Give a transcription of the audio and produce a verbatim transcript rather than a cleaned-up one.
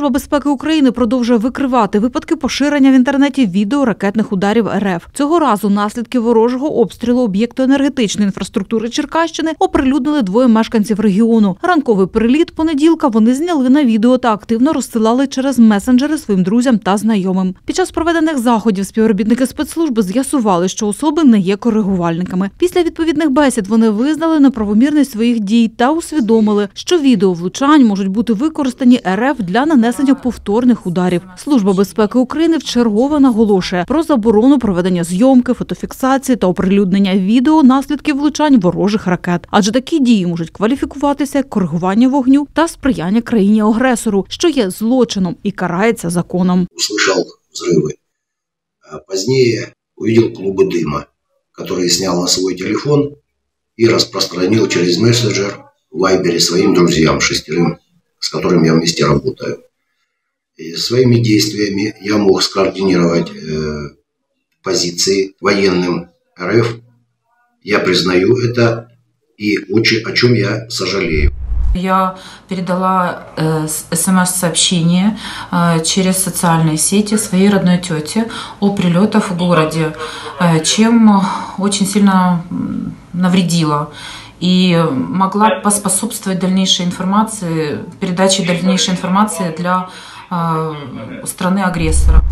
Служба безпеки України продовжує викривати випадки поширення в інтернеті відео ракетних ударів ер еф. Цього разу наслідки ворожого обстрілу об'єкту енергетичної інфраструктури Черкащини оприлюднили двоє мешканців регіону. Ранковий приліт понеділка вони зняли на відео та активно розсилали через месенджери своїм друзям та знайомим. Під час проведених заходів співробітники спецслужби з'ясували, що особи не є коригувальниками. Після відповідних бесід вони визнали неправомірність своїх дій та усвідомили, що відео влучань можуть бути використані ер еф для нанесення повторних ударів. Служба безпеки України вчергове наголошує про заборону проведення зйомки, фотофіксації та оприлюднення відео наслідків влучань ворожих ракет. Адже такі дії можуть кваліфікуватися як коригування вогню та сприяння країні-агресору, що є злочином і карається законом. Услышал взрывы. Позднее увидел клубы дыма, которые снял на свой телефон и распространил через мессенджер в Вайбере своим друзьям, шестерым, с которыми я вместе работаю. И своими действиями я мог скоординировать э, позиции военным эр эф. Я признаю это и очень, о чем я сожалею. Я передала э, смс-сообщение э, через социальные сети своей родной тете о прилетах в городе, э, чем очень сильно навредила и могла поспособствовать дальнейшей информации, передаче дальнейшей информации для э, страны-агрессора.